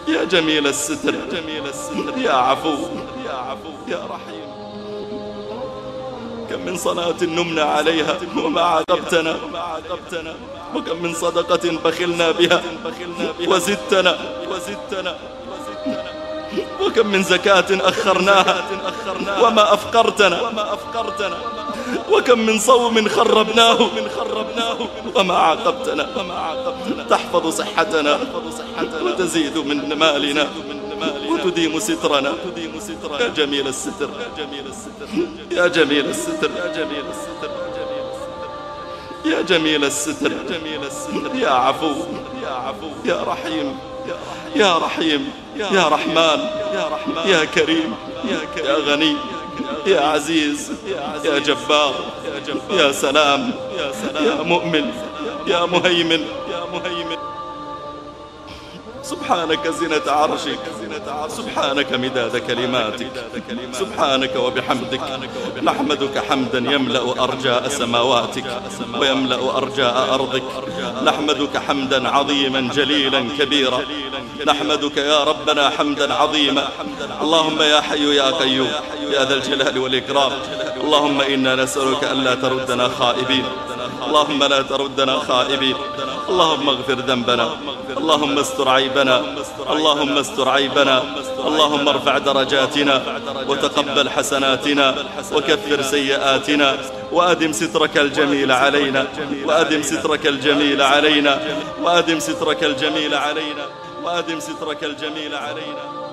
يا جميل الستر يا عفو يا رحيم. كم من صلاة نمنا عليها وما عاقبتنا، وكم من صدقة بخلنا بها وزدتنا، وكم من زكاة أخرناها وما أفقرتنا، وكم من صوم خربناه وما عاقبتنا. تحفظ صحتنا وتزيد من مالنا وتديم سترنا. يا جميل الستر يا جميل الستر يا جميل الستر يا عفو يا رحيم يا رحيم يا رحمن يا كريم يا غني يا عزيز يا جبار يا سلام يا مؤمن يا مهيمن. سبحانك زنة عرشك، سبحانك مداد كلماتك، سبحانك وبحمدك نحمدك حمدا يملأ أرجاء سماواتك ويملأ أرجاء أرضك. نحمدك حمدا عظيما جليلا كبيرا، نحمدك يا ربنا حمدا عظيما. اللهم يا حي يا قيوم يا ذا الجلال والإكرام، اللهم إنا نسألك ألا تردنا خائبين، اللهم لا تردنا خائبين. اللهم اغفر ذنبنا، اللهم استر عيبنا، اللهم استر عيبنا، اللهم ارفع درجاتنا وتقبل حسناتنا وكفر سيئاتنا، وأدم سترك الجميل علينا، وأدم سترك الجميل علينا، وأدم سترك الجميل علينا، وأدم سترك الجميل علينا.